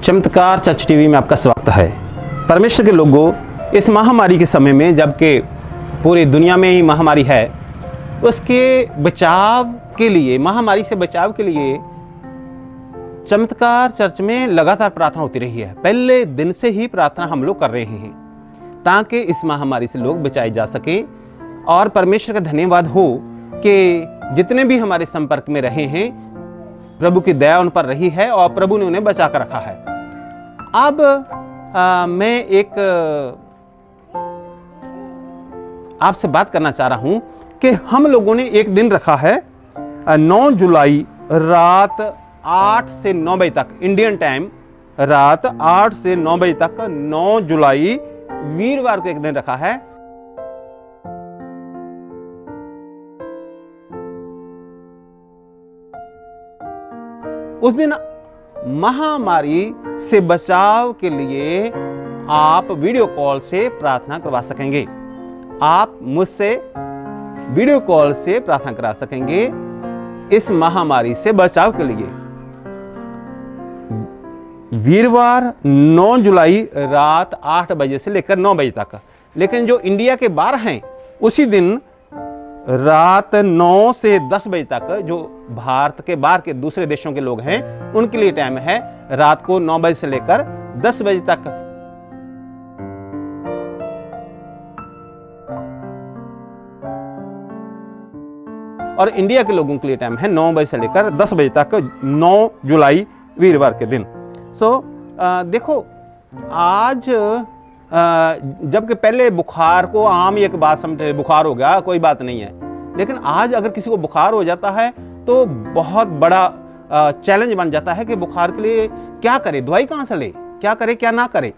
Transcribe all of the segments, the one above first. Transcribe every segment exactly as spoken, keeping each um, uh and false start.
चमत्कार church TV में आपका स्वागत है। परमेश्वर के लोगों, इस महामारी के समय में, जबकि पूरी दुनिया में ही महामारी है, उसके बचाव के लिए, महामारी से बचाव के लिए चमत्कार चर्च में लगातार प्रार्थना होती रही है। पहले दिन से ही प्रार्थना हम लोग कर रहे हैं ताकि इस महामारी से लोग बचाए जा सके। और परमेश्वर का धन्यवाद हो कि जितने भी हमारे संपर्क में रहे हैं, प्रभु की दया उन पर रही है और प्रभु ने उन्हें बचा कर रखा है। अब आ, मैं एक आपसे बात करना चाह रहा हूं कि हम लोगों ने एक दिन रखा है नौ जुलाई रात आठ से नौ बजे तक, इंडियन टाइम रात आठ से नौ बजे तक, नौ जुलाई वीरवार को एक दिन रखा है। उस दिन महामारी से बचाव के लिए आप वीडियो कॉल से प्रार्थना करवा सकेंगे। आप मुझसे वीडियो कॉल से प्रार्थना करा सकेंगे इस महामारी से बचाव के लिए। वीरवार नौ जुलाई रात आठ बजे से लेकर नौ बजे तक। लेकिन जो इंडिया के बाहर हैं, उसी दिन रात नौ से दस बजे तक, जो भारत के बाहर के दूसरे देशों के लोग हैं, उनके लिए टाइम है रात को नौ बजे से लेकर दस बजे तक। और इंडिया के लोगों के लिए टाइम है नौ बजे से लेकर दस बजे तक, नौ जुलाई वीरवार के दिन। सो so, देखो, आज जबकि पहले बुखार को आम एक बात समझते, बुखार हो गया कोई बात नहीं है, लेकिन आज अगर किसी को बुखार हो जाता है तो बहुत बड़ा चैलेंज बन जाता है कि बुखार के लिए क्या करे, दवाई कहाँ से ले, क्या करे क्या ना करे।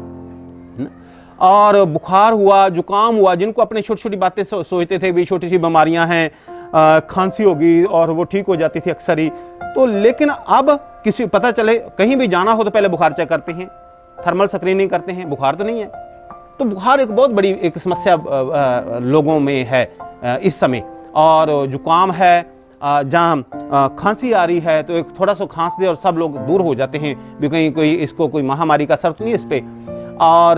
और बुखार हुआ, जुकाम हुआ, जिनको अपने छोटी छोटी बातें सो, सोचते थे भी छोटी सी बीमारियां हैं, खांसी होगी और वो ठीक हो जाती थी अक्सर ही, तो लेकिन अब किसी पता चले कहीं भी जाना हो तो पहले बुखार चेक करते हैं, थर्मल स्क्रीनिंग करते हैं, बुखार तो नहीं है। तो बुखार एक बहुत बड़ी एक समस्या लोगों में है इस समय। और जुकाम है, जहाँ खांसी आ रही है तो एक थोड़ा सा खांस दे और सब लोग दूर हो जाते हैं भी कहीं कोई इसको कोई महामारी का असर तो नहीं इस पे। और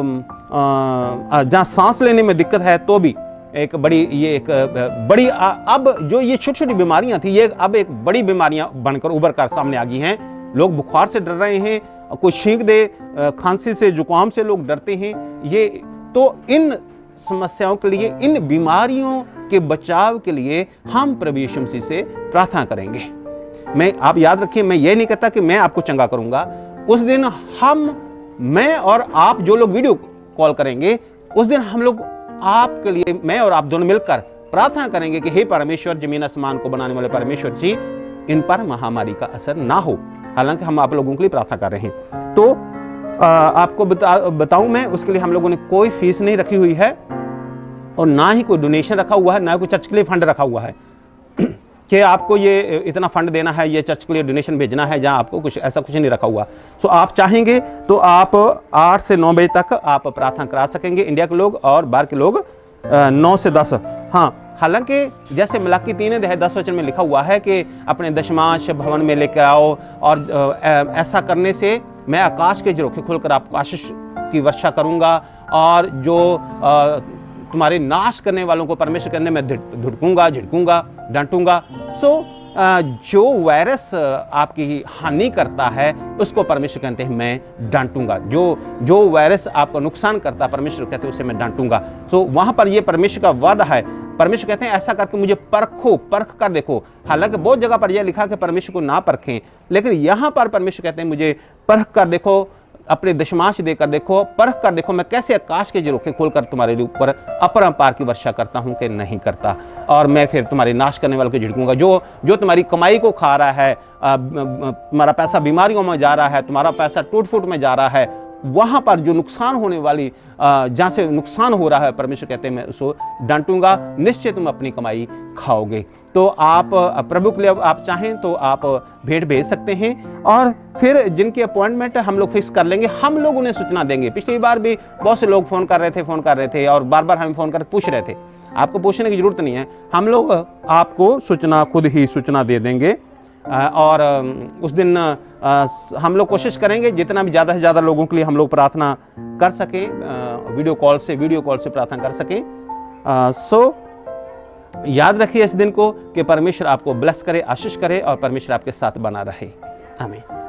जहाँ सांस लेने में दिक्कत है तो भी एक बड़ी, ये एक बड़ी, अब जो ये छोटी छोटी बीमारियां थी, ये अब एक बड़ी बीमारियां बनकर उभर कर सामने आ गई हैं। लोग बुखार से डर रहे हैं, कोई छींक दे, खांसी से, जुकाम से लोग डरते हैं। ये तो इन समस्याओं के लिए, इन बीमारियों के बचाव के लिए हम प्रभु यीशु मसीह से प्रार्थना करेंगे। मैं, आप याद रखिए, मैं ये नहीं कहता कि मैं आपको चंगा करूंगा। उस दिन हम, मैं और आप जो लोग वीडियो कॉल करेंगे, उस दिन हम लोग आपके लिए, मैं और आप दोनों मिलकर प्रार्थना करेंगे कि हे परमेश्वर, जमीन आसमान को बनाने वाले परमेश्वर जी, इन पर महामारी का असर ना हो। हालांकि हम आप लोगों के लिए प्रार्थना कर रहे हैं। तो आ, आपको बता, बताऊं मैं, उसके लिए हम लोगों ने कोई फीस नहीं रखी हुई है और ना ही कोई डोनेशन रखा हुआ है, ना कोई चर्च के लिए फंड रखा हुआ है कि आपको ये इतना फंड देना है, ये चर्च के लिए डोनेशन भेजना है, जहां आपको कुछ ऐसा कुछ नहीं रखा हुआ। सो आप चाहेंगे तो आप आठ से नौ बजे तक आप प्रार्थना करा सकेंगे, इंडिया के लोग, और बाहर के लोग नौ से दस। हाँ, हालांकि जैसे मलाकी तीन अध्याय दस वचन में लिखा हुआ है कि अपने दशमांश भवन में लेकर आओ, और ऐसा करने से मैं आकाश के झरोखे खोलकर आपको आशीष की वर्षा करूंगा, और जो तुम्हारे नाश करने वालों को परमेश्वर के अंदर मैं धुड़कूंगा, झिड़कूंगा, डांटूंगा। सो जो वायरस आपकी हानि करता है उसको परमेश्वर कहते हैं मैं डांटूंगा। जो जो वायरस आपको नुकसान करता है, परमेश्वर कहते हैं उसे मैं डांटूंगा। सो वहां पर ये परमेश्वर का वादा है। परमेश्वर कहते हैं ऐसा करके मुझे परखो, परख कर देखो। हालांकि बहुत जगह पर यह लिखा कि परमेश्वर को ना परखें, लेकिन यहां पर परमेश्वर कहते हैं मुझे परख कर देखो, अपने दशमांश देकर देखो, परख कर देखो, मैं कैसे आकाश के झरोखे खोलकर तुम्हारे ऊपर अपरंपार की वर्षा करता हूं कि नहीं करता, और मैं फिर तुम्हारे नाश करने वालों को झिड़कूंगा। जो जो तुम्हारी कमाई को खा रहा है, तुम्हारा पैसा बीमारियों में जा रहा है, तुम्हारा पैसा टूट फूट में जा रहा है, वहां पर जो नुकसान होने वाली, जहां से नुकसान हो रहा है, परमेश्वर कहते हैं मैं उसको डांटूंगा, निश्चय तुम अपनी कमाई खाओगे। तो आप प्रभु के लिए आप चाहें तो आप भेंट भेज सकते हैं, और फिर जिनकी अपॉइंटमेंट हम लोग फिक्स कर लेंगे, हम लोग उन्हें सूचना देंगे। पिछली बार भी बहुत से लोग फोन कर रहे थे फोन कर रहे थे और बार बार हमें फोन कर पूछ रहे थे। आपको पूछने की जरूरत नहीं है, हम लोग आपको सूचना, खुद ही सूचना दे देंगे। और उस दिन आ, हम लोग कोशिश करेंगे जितना भी ज़्यादा से ज़्यादा लोगों के लिए हम लोग प्रार्थना कर सकें, वीडियो कॉल से वीडियो कॉल से प्रार्थना कर सकें। आ, सो याद रखिए इस दिन को कि परमेश्वर आपको ब्लेस करे, आशीष करे और परमेश्वर आपके साथ बना रहे। आमीन।